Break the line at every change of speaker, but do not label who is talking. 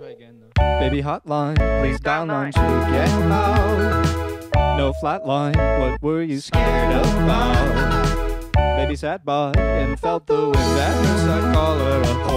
try again though.
Baby hotline, please dial 9 to get out. No flatline, what were you scared about? Baby sat by and felt the wind at her side collar.